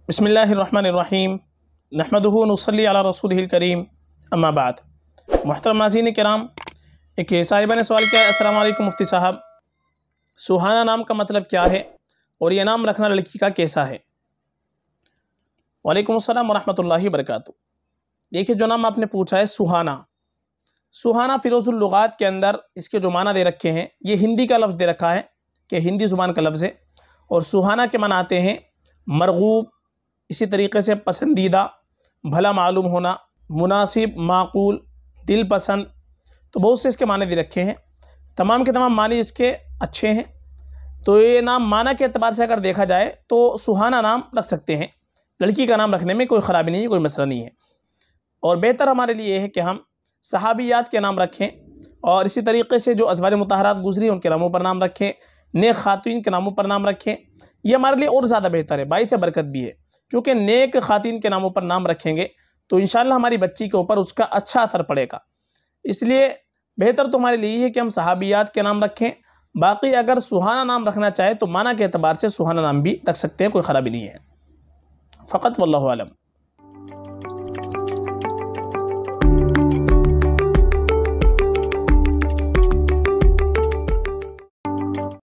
बिस्मिल्लाहिर्रहमानिर्रहीम नहमदुहु नुसल्ली अला रसूलिहिल करीम अम्मा बाद। मुहतरम नाज़रीन किराम, एक साहिबा ने सवाल किया, अस्सलाम वालेकुम मुफ्ती साहब, सुहाना नाम का मतलब क्या है और ये नाम रखना लड़की का कैसा है? वालेकुम अस्सलाम वरहमतुल्लाहि वबरकातुहू। देखिए, जो नाम आपने पूछा है सुहाना, सुहाना फ़िरोज़ुल लुगात के अंदर इसके जो माना दे रखे हैं, ये हिंदी का लफ्ज़ दे रखा है कि हिंदी ज़ुबान का लफ्ज़ है, और सुहाना के माना आते हैं मरगूब, इसी तरीके से पसंदीदा, भला मालूम होना, मुनासिब, माकूल, दिल पसंद। तो बहुत से इसके माने दे रखे हैं, तमाम के तमाम माने इसके अच्छे हैं। तो ये नाम माना के एतबार से अगर देखा जाए तो सुहाना नाम रख सकते हैं। लड़की का नाम रखने में कोई ख़राबी नहीं है, कोई मसला नहीं है। और बेहतर हमारे लिए ये है कि हम सहाबियात के नाम रखें, और इसी तरीके से जो अज़वाज मुतहरात गुजरी उनके नामों पर नाम रखें, नेक खातून के नामों पर नाम रखें। ये हमारे लिए और ज़्यादा बेहतर है, बाइस बरकत भी है। चूँकि नेक खातून के नामों पर नाम रखेंगे तो इंशाअल्लाह हमारी बच्ची के ऊपर उसका अच्छा असर पड़ेगा। इसलिए बेहतर तो हमारे लिए है कि हम सहाबियात के नाम रखें। बाकी अगर सुहाना नाम रखना चाहे तो माना के एतबार से सुहाना नाम भी रख सकते हैं, कोई ख़राबी नहीं है। फ़कत वल्लाहु आलम।